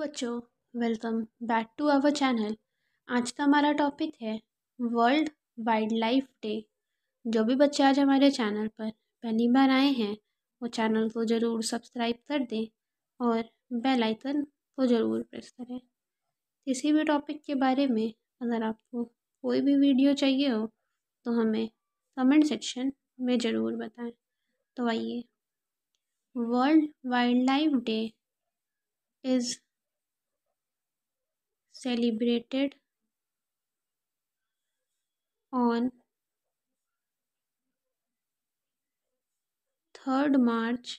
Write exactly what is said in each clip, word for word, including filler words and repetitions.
बच्चों, welcome back to our channel. आज का हमारा टॉपिक है वर्ल्ड वाइल्ड लाइफ डे। जो भी बच्चे आज हमारे चैनल पर पहली बार आए हैं वो चैनल को ज़रूर सब्सक्राइब कर दें और बेल आइकन को ज़रूर प्रेस करें। किसी भी टॉपिक के बारे में अगर आपको कोई भी वीडियो चाहिए हो तो हमें कमेंट सेक्शन में ज़रूर बताएं। तो आइए, World Wildlife Day is celebrated on third March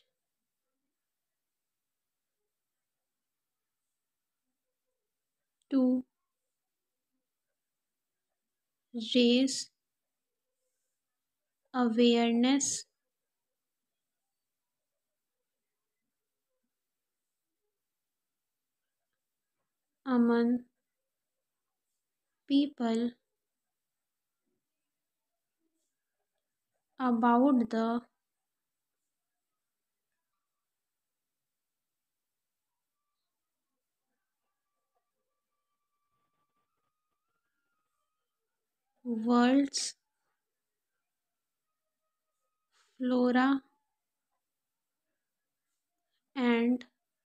to raise awareness among people about the world's flora and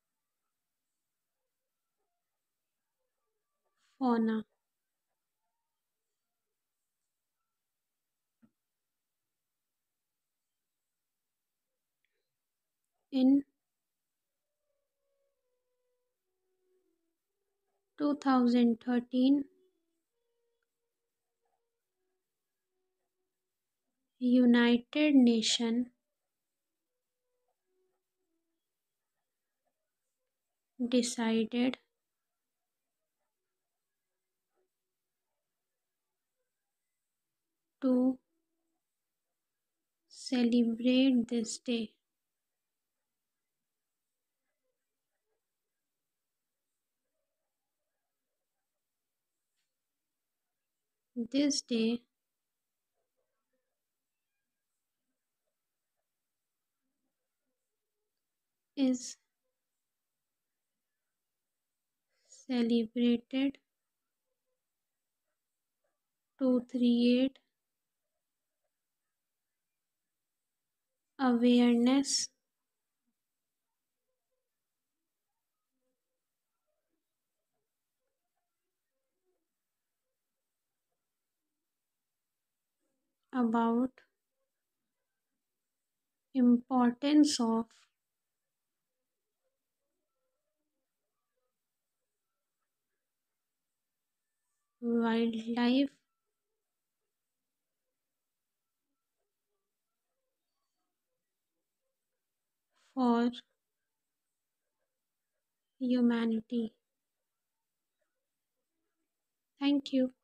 fauna. In two thousand thirteen, United Nations decided to celebrate this day. This day is celebrated to create awareness about importance of wildlife for humanity. Thank you.